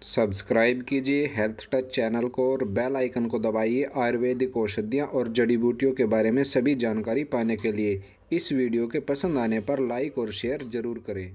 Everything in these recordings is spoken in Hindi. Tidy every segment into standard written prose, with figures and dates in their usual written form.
सब्सक्राइब कीजिए हेल्थ टच चैनल को और बेल आइकन को दबाइए आयुर्वेदिक औषधियाँ और जड़ी बूटियों के बारे में सभी जानकारी पाने के लिए। इस वीडियो के पसंद आने पर लाइक और शेयर ज़रूर करें।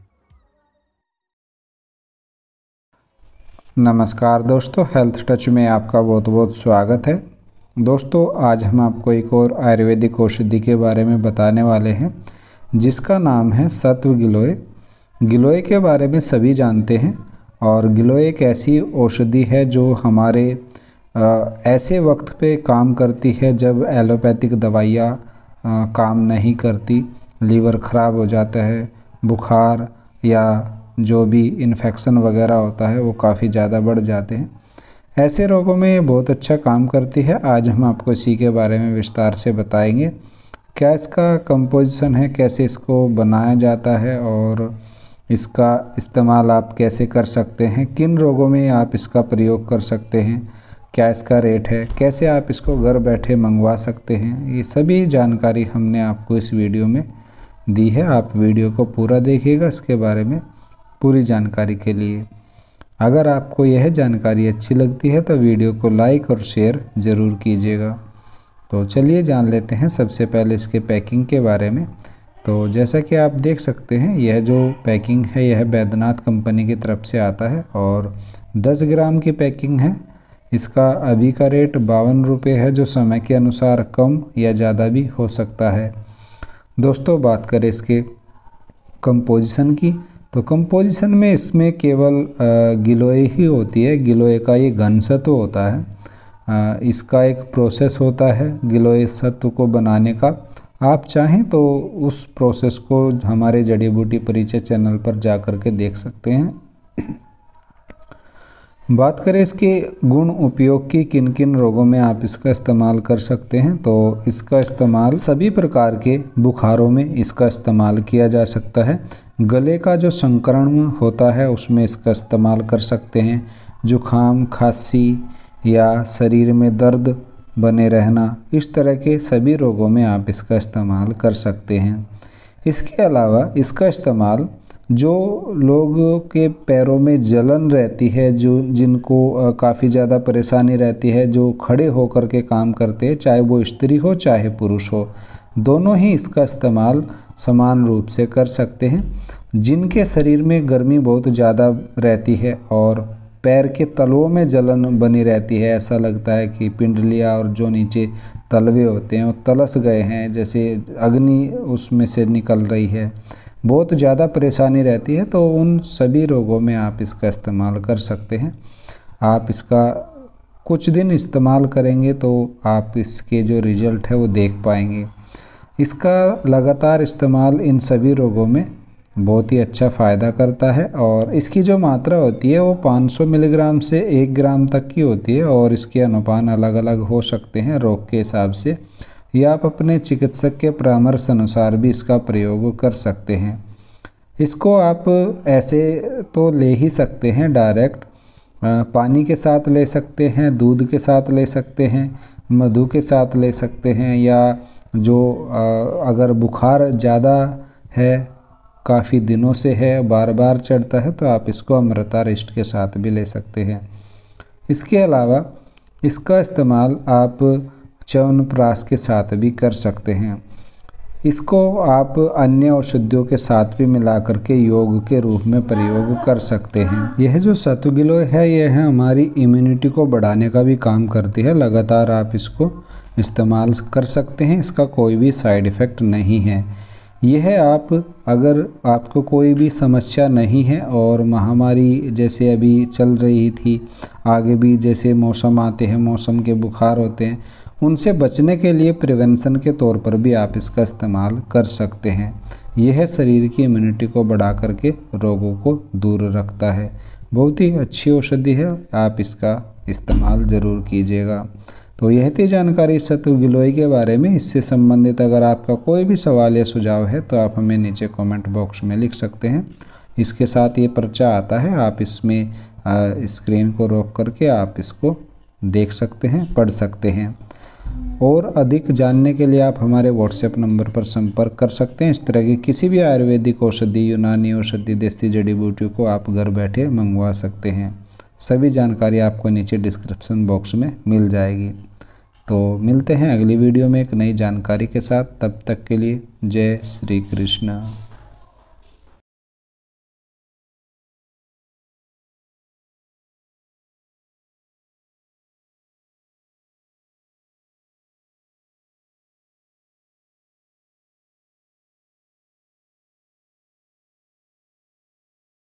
नमस्कार दोस्तों, हेल्थ टच में आपका बहुत बहुत स्वागत है। दोस्तों, आज हम आपको एक और आयुर्वेदिक औषधि के बारे में बताने वाले हैं जिसका नाम है सत्व गिलोय। गिलोय के बारे में सभी जानते हैं और गिलोय एक ऐसी औषधि है जो हमारे ऐसे वक्त पे काम करती है जब एलोपैथिक दवाइयाँ काम नहीं करती, लीवर ख़राब हो जाता है, बुखार या जो भी इन्फेक्शन वगैरह होता है वो काफ़ी ज़्यादा बढ़ जाते हैं। ऐसे रोगों में ये बहुत अच्छा काम करती है। आज हम आपको इसी के बारे में विस्तार से बताएंगे, क्या इसका कंपोजिशन है, कैसे इसको बनाया जाता है और इसका इस्तेमाल आप कैसे कर सकते हैं, किन रोगों में आप इसका प्रयोग कर सकते हैं, क्या इसका रेट है, कैसे आप इसको घर बैठे मंगवा सकते हैं। ये सभी जानकारी हमने आपको इस वीडियो में दी है। आप वीडियो को पूरा देखिएगा इसके बारे में पूरी जानकारी के लिए। अगर आपको यह जानकारी अच्छी लगती है तो वीडियो को लाइक और शेयर ज़रूर कीजिएगा। तो चलिए जान लेते हैं सबसे पहले इसके पैकिंग के बारे में। तो जैसा कि आप देख सकते हैं, यह जो पैकिंग है यह बैद्यनाथ कंपनी की तरफ से आता है और 10 ग्राम की पैकिंग है। इसका अभी का रेट 52 रुपये है, जो समय के अनुसार कम या ज़्यादा भी हो सकता है। दोस्तों, बात करें इसके कंपोजिशन की, तो कंपोजिशन में इसमें केवल गिलोय ही होती है। गिलोय का ये घन सत्व होता है। इसका एक प्रोसेस होता है गिलोय सत्व को बनाने का। आप चाहें तो उस प्रोसेस को हमारे जड़ी बूटी परिचय चैनल पर जा कर के देख सकते हैं। बात करें इसके गुण उपयोग की, किन किन रोगों में आप इसका इस्तेमाल कर सकते हैं, तो इसका इस्तेमाल सभी प्रकार के बुखारों में इसका इस्तेमाल किया जा सकता है। गले का जो संक्रमण होता है उसमें इसका इस्तेमाल कर सकते हैं। जुखाम, खांसी या शरीर में दर्द बने रहना, इस तरह के सभी रोगों में आप इसका इस्तेमाल कर सकते हैं। इसके अलावा इसका इस्तेमाल जो लोगों के पैरों में जलन रहती है, जो जिनको काफ़ी ज़्यादा परेशानी रहती है, जो खड़े होकर के काम करते हैं, चाहे वो स्त्री हो चाहे पुरुष हो, दोनों ही इसका इस्तेमाल समान रूप से कर सकते हैं। जिनके शरीर में गर्मी बहुत ज़्यादा रहती है और पैर के तलवों में जलन बनी रहती है, ऐसा लगता है कि पिंडलियाँ और जो नीचे तलवे होते हैं वो तलस गए हैं, जैसे अग्नि उसमें से निकल रही है, बहुत ज़्यादा परेशानी रहती है, तो उन सभी रोगों में आप इसका इस्तेमाल कर सकते हैं। आप इसका कुछ दिन इस्तेमाल करेंगे तो आप इसके जो रिज़ल्ट है वो देख पाएंगे। इसका लगातार इस्तेमाल इन सभी रोगों में बहुत ही अच्छा फ़ायदा करता है और इसकी जो मात्रा होती है वो 500 मिलीग्राम से 1 ग्राम तक की होती है और इसके अनुपान अलग अलग हो सकते हैं रोग के हिसाब से, या आप अपने चिकित्सक के परामर्श अनुसार भी इसका प्रयोग कर सकते हैं। इसको आप ऐसे तो ले ही सकते हैं, डायरेक्ट पानी के साथ ले सकते हैं, दूध के साथ ले सकते हैं, मधु के साथ ले सकते हैं, या जो अगर बुखार ज़्यादा है, काफ़ी दिनों से है, बार बार चढ़ता है, तो आप इसको अमृता रिष्ट के साथ भी ले सकते हैं। इसके अलावा इसका इस्तेमाल आप च्यवनप्राश के साथ भी कर सकते हैं। इसको आप अन्य औषधियों के साथ भी मिलाकर के योग के रूप में प्रयोग कर सकते हैं। यह जो सत्व गिलोय है यह हमारी इम्यूनिटी को बढ़ाने का भी काम करती है। लगातार आप इसको इस्तेमाल कर सकते हैं, इसका कोई भी साइड इफ़ेक्ट नहीं है। यह आप अगर आपको कोई भी समस्या नहीं है और महामारी जैसे अभी चल रही थी, आगे भी जैसे मौसम आते हैं, मौसम के बुखार होते हैं, उनसे बचने के लिए प्रिवेंशन के तौर पर भी आप इसका इस्तेमाल कर सकते हैं। यह शरीर की इम्यूनिटी को बढ़ा करके रोगों को दूर रखता है। बहुत ही अच्छी औषधि है, आप इसका इस्तेमाल ज़रूर कीजिएगा। तो यह थी जानकारी सत्व गिलोय के बारे में। इससे संबंधित अगर आपका कोई भी सवाल या सुझाव है तो आप हमें नीचे कमेंट बॉक्स में लिख सकते हैं। इसके साथ ये पर्चा आता है, आप इसमें स्क्रीन को रोक करके आप इसको देख सकते हैं, पढ़ सकते हैं। और अधिक जानने के लिए आप हमारे व्हाट्सएप नंबर पर संपर्क कर सकते हैं। इस तरह की किसी भी आयुर्वेदिक औषधि, यूनानी औषधि, देसी जड़ी बूटियों को आप घर बैठे मंगवा सकते हैं। सभी जानकारी आपको नीचे डिस्क्रिप्शन बॉक्स में मिल जाएगी। तो मिलते हैं अगली वीडियो में एक नई जानकारी के साथ, तब तक के लिए जय श्री कृष्ण।